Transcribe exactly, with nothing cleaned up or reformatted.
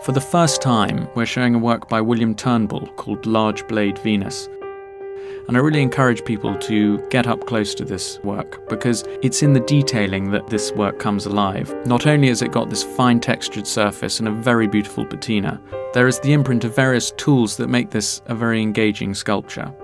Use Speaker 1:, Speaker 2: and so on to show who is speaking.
Speaker 1: For the first time, we're showing a work by William Turnbull called Large Blade Venus. And I really encourage people to get up close to this work, because it's in the detailing that this work comes alive. Not only has it got this fine textured surface and a very beautiful patina, there is the imprint of various tools that make this a very engaging sculpture.